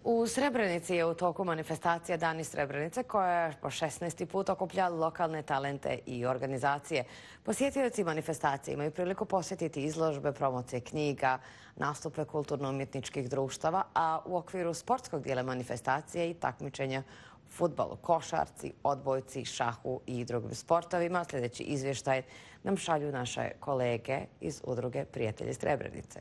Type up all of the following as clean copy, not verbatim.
U Srebrenici je u toku manifestacija Dani Srebrenice koja je po 16. put okupljala lokalne talente i organizacije. Posjetioci manifestacije imaju priliku posjetiti izložbe, promocije knjiga, nastupe kulturno-umjetničkih društava, a u okviru sportskog dijela manifestacije i takmičenja u fudbalu, košarci, odbojci, šahu i drugim sportovima. Sljedeći izvještaj nam šalju naše kolege iz udruge Prijatelji Srebrenice.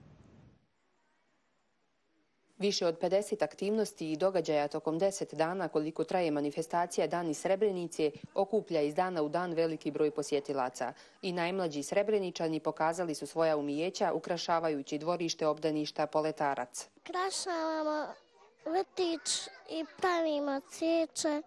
Više od 50 aktivnosti i događaja tokom 10 dana koliko traje manifestacija Dani Srebrenice okuplja iz dana u dan veliki broj posjetilaca. I najmlađi Srebreničani pokazali su svoja umijeća ukrašavajući dvorište obdaništa Poletarac. Ukrašavamo vrtić i pravimo cvijeće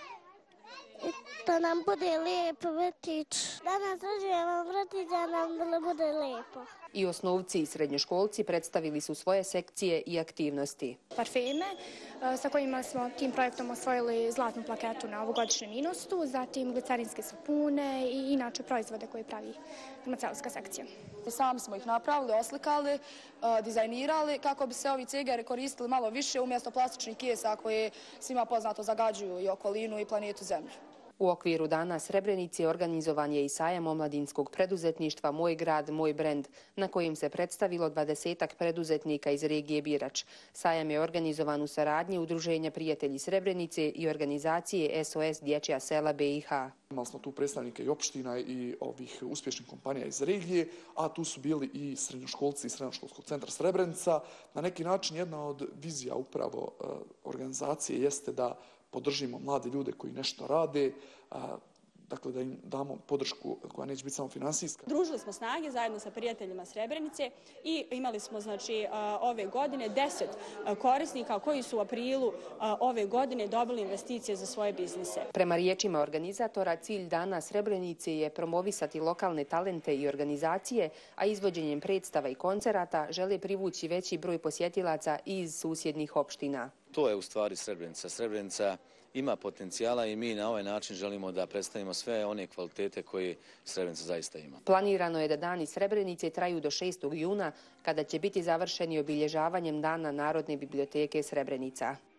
da nam bude lijep vrtić. Danas doživljamo vrtić da nam bude lijepo. I osnovci i srednjoškolci predstavili su svoje sekcije i aktivnosti. Parfeme sa kojima smo tim projektom osvojili zlatnu plaketu na ovogodišnjem Inostu, zatim glicerinske sapune i inače proizvode koje pravi farmaceutska sekcija. Sami smo ih napravili, oslikali, dizajnirali kako bi se ovi cigare koristili malo više umjesto plastičnih kesa koje svima poznato zagađuju i okolinu i planetu Zemlju. U okviru Dana Srebrenice organizovan je i sajam omladinskog preduzetništva Moj grad, moj brend, na kojim se predstavilo 20-ak preduzetnika iz regije Birač. Sajam je organizovan u saradnji Udruženja Prijatelji Srebrenice i organizacije SOS Dječja sela BiH. Imali smo tu predstavnike i opština i ovih uspješnih kompanija iz regije, a tu su bili i srednjoškolci iz Srednjoškolskog centra Srebrenica. Na neki način jedna od vizija upravo organizacije jeste da podržimo mlade ljude koji nešto rade, dakle da im damo podršku koja neće biti samo finansijska. Družili smo snage zajedno sa Prijateljima Srebrenice i imali smo ove godine 10 korisnika koji su u aprilu ove godine dobili investicije za svoje biznise. Prema riječima organizatora, cilj Dana Srebrenice je promovisati lokalne talente i organizacije, a izvođenjem predstava i koncerata žele privući veći broj posjetilaca iz susjednih opština. To je u stvari Srebrenica. Srebrenica ima potencijala i mi na ovaj način želimo da predstavimo sve one kvalitete koje Srebrenica zaista ima. Planirano je da Dani Srebrenice traju do 6. juna, kada će biti završeni obilježavanjem Dana Narodne biblioteke Srebrenica.